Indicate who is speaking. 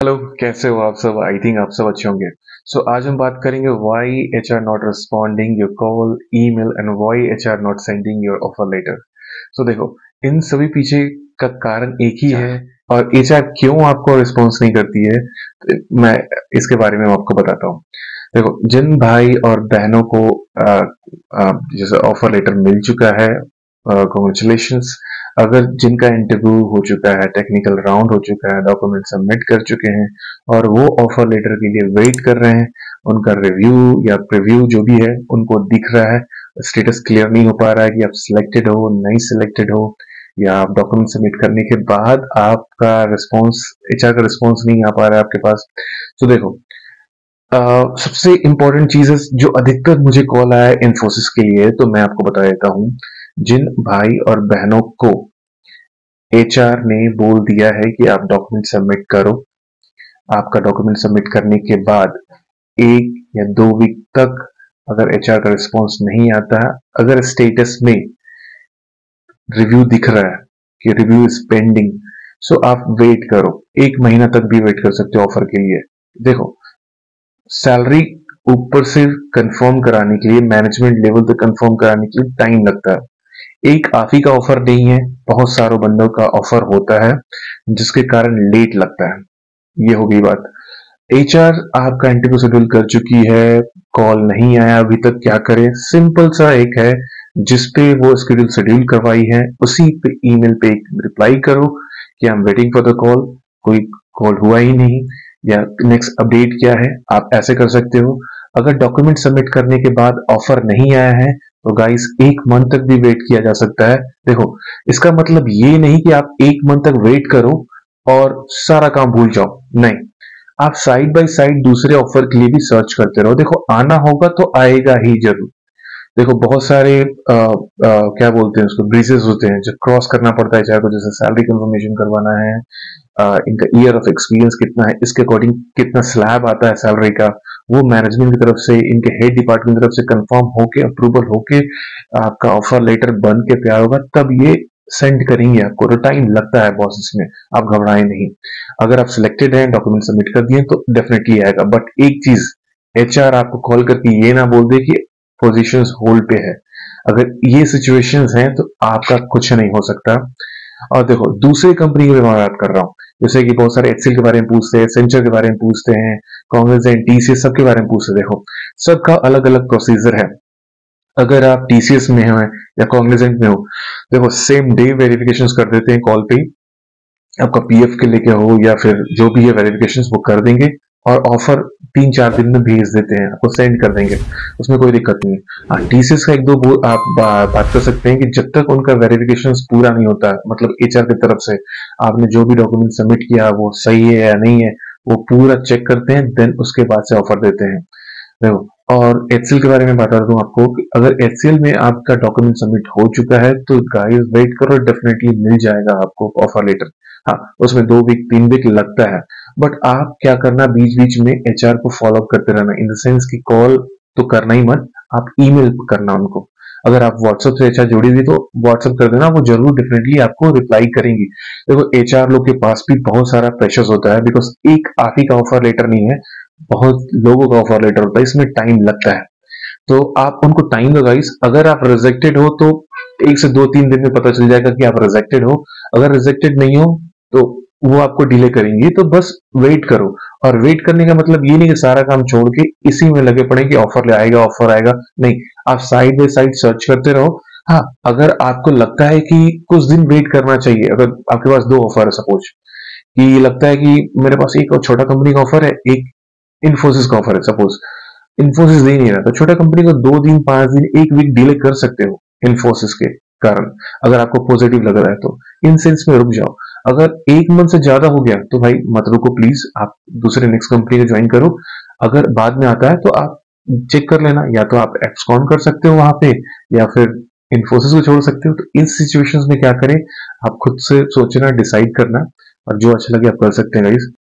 Speaker 1: Hello, कैसे हो आप सब? आई थिंक आप सब अच्छे होंगे। आज हम बात करेंगे why HR not responding your call, email and why HR not sending your offer letter. देखो, इन सभी पीछे का कारण एक ही है और एचआर क्यों आपको रिस्पॉन्स नहीं करती है, मैं इसके बारे में आपको बताता हूँ। देखो, जिन भाई और बहनों को जैसे ऑफर लेटर मिल चुका है, कॉन्ग्रेचुलेशंस। अगर जिनका इंटरव्यू हो चुका है, टेक्निकल राउंड हो चुका है, डॉक्यूमेंट सबमिट कर चुके हैं और वो ऑफर लेटर के लिए वेट कर रहे हैं, उनका रिव्यू या प्रीव्यू जो भी है उनको दिख रहा है, स्टेटस क्लियर नहीं हो पा रहा है कि आप सिलेक्टेड हो, नहीं सिलेक्टेड हो, या आप डॉक्यूमेंट सबमिट करने के बाद आपका रिस्पॉन्स, एचआर का रिस्पॉन्स नहीं आ पा रहा है आपके पास। देखो, सबसे इंपॉर्टेंट चीज जो अधिकतर मुझे कॉल आया है इन्फोसिस के लिए, तो मैं आपको बता देता हूँ। जिन भाई और बहनों को एचआर ने बोल दिया है कि आप डॉक्यूमेंट सबमिट करो, आपका डॉक्यूमेंट सबमिट करने के बाद 1 या 2 वीक तक अगर एचआर का रिस्पॉन्स नहीं आता है, अगर स्टेटस में रिव्यू दिख रहा है कि रिव्यू इज पेंडिंग, आप वेट करो। 1 महीना तक भी वेट कर सकते हो ऑफर के लिए। देखो, सैलरी ऊपर से कंफर्म कराने के लिए, मैनेजमेंट लेवल तक कंफर्म कराने के लिए टाइम लगता है। एक आप ही का ऑफर नहीं है, बहुत सारों बंदों का ऑफर होता है जिसके कारण लेट लगता है। ये हो गई बात। एचआर आपका इंटरव्यू शेड्यूल कर चुकी है, कॉल नहीं आया अभी तक, क्या करे? सिंपल सा एक है, जिस पे वो शेड्यूल शेड्यूल करवाई है उसी पे ईमेल पे एक रिप्लाई करो कि I am waiting for the call. कोई कॉल हुआ ही नहीं, या नेक्स्ट अपडेट क्या है, आप ऐसे कर सकते हो। अगर डॉक्यूमेंट सबमिट करने के बाद ऑफर नहीं आया है तो गाइस 1 मंथ तक भी वेट किया जा सकता है। देखो, इसका मतलब ये नहीं कि आप 1 मंथ तक वेट करो और सारा काम भूल जाओ, नहीं। आप साइड बाय साइड दूसरे ऑफर के लिए भी सर्च करते रहो। देखो, आना होगा तो आएगा ही जरूर। देखो, बहुत सारे क्या बोलते हैं उसको, ब्रीजेस होते हैं जो क्रॉस करना पड़ता है, चाहे तो जैसे सैलरी कंफर्मेशन करवाना है, इनका ईयर ऑफ एक्सपीरियंस कितना है, इसके अकॉर्डिंग कितना स्लैब आता है सैलरी का, वो मैनेजमेंट की तरफ से, इनके हेड डिपार्टमेंट की तरफ से कंफर्म होके, अप्रूवल होके आपका ऑफर लेटर बन के तैयार होगा, तब ये सेंड करेंगे आपको। तो टाइम लगता है बॉस इसमें, आप घबराएं नहीं। अगर आप सिलेक्टेड हैं, डॉक्यूमेंट सबमिट कर दिए तो डेफिनेटली आएगा। बट एक चीज, एचआर आपको कॉल करके ये ना बोल दे कि पोजीशंस होल्ड पे है। अगर ये सिचुएशंस हैं तो आपका कुछ नहीं हो सकता। और देखो, दूसरी कंपनी की मैं बात कर रहा हूँ, जैसे कि बहुत सारे एक्सेल के बारे में पूछते हैं, सेंचर के बारे में पूछते हैं, कॉग्निजेंट, टीसीएस, सबके बारे में पूछते हैं। देखो, सबका अलग अलग प्रोसीजर है। अगर आप टीसीएस में हो या कॉग्निजेंट में हो, देखो सेम डे वेरिफिकेशन कर देते हैं कॉल पे ही। आपका पीएफ के लेके हो या फिर जो भी है वेरिफिकेशन वो कर देंगे और ऑफर 3-4 दिन में भेज देते हैं, आपको सेंड कर देंगे, उसमें कोई दिक्कत नहीं है। हाँ, टीसीएस का 1-2 आप बात कर सकते हैं कि जब तक उनका वेरिफिकेशन पूरा नहीं होता है, मतलब एचआर की तरफ से आपने जो भी डॉक्यूमेंट सबमिट किया वो सही है या नहीं है, वो पूरा चेक करते हैं, देन उसके बाद से ऑफर देते हैं। देखो, और एचसीएल के बारे में बता दूं आपको कि अगर एचसीएल में आपका डॉक्यूमेंट सबमिट हो चुका है तो गाइस वेट करो, डेफिनेटली मिल जाएगा आपको ऑफर लेटर। हाँ, उसमें 2 वीक 3 वीक लगता है, बट आप क्या करना, बीच बीच में एचआर को फॉलो अप करते रहना, इन द सेंस की कॉल तो करना ही मत, आप ईमेल करना उनको। अगर आप व्हाट्सएप से एचआर जुड़ी हुई तो व्हाट्सएप कर देना, वो जरूर डेफिनेटली आपको रिप्लाई करेंगी। देखो, एचआर लोग के पास भी बहुत सारा प्रेशर होता है, बिकॉज एक आप ही का ऑफर लेटर नहीं है, बहुत लोगों का ऑफर लेटर होता है, इसमें टाइम लगता है। तो आप उनको टाइम दो गाइस। अगर आप रिजेक्टेड हो तो 1 से 2-3 दिन में पता चल जाएगा कि आप रिजेक्टेड हो। अगर रिजेक्टेड नहीं हो तो वो आपको डिले करेंगे, तो बस वेट करो। और वेट करने का मतलब ये नहीं कि सारा काम छोड़ के इसी में लगे पड़े कि ऑफर ले आएगा, ऑफर आएगा, नहीं। आप साइड बाय साइड सर्च करते रहो। हाँ, अगर आपको लगता है कि कुछ दिन वेट करना चाहिए, अगर आपके पास 2 ऑफर है, सपोज कि लगता है कि मेरे पास एक और छोटा कंपनी का ऑफर है, एक इन्फोसिस का ऑफर है, सपोज इन्फोसिस दे नहीं रहा, तो छोटा कंपनी को 2 दिन 5 दिन 1 वीक डिले कर सकते हो इन्फोसिस के कारण, अगर आपको पॉजिटिव लग रहा है तो इन सेंस में रुक जाओ। अगर 1 मंथ से ज्यादा हो गया तो भाई मत रुको प्लीज, आप दूसरे नेक्स्ट कंपनी को ज्वाइन करो। अगर बाद में आता है तो आप चेक कर लेना, या तो आप एब्सकॉन कर सकते हो वहां पे, या फिर इन्फोसिस को छोड़ सकते हो। तो इस सिचुएशंस में क्या करें, आप खुद से सोचना, डिसाइड करना, और जो अच्छा लगे आप कर सकते हैं गाइस।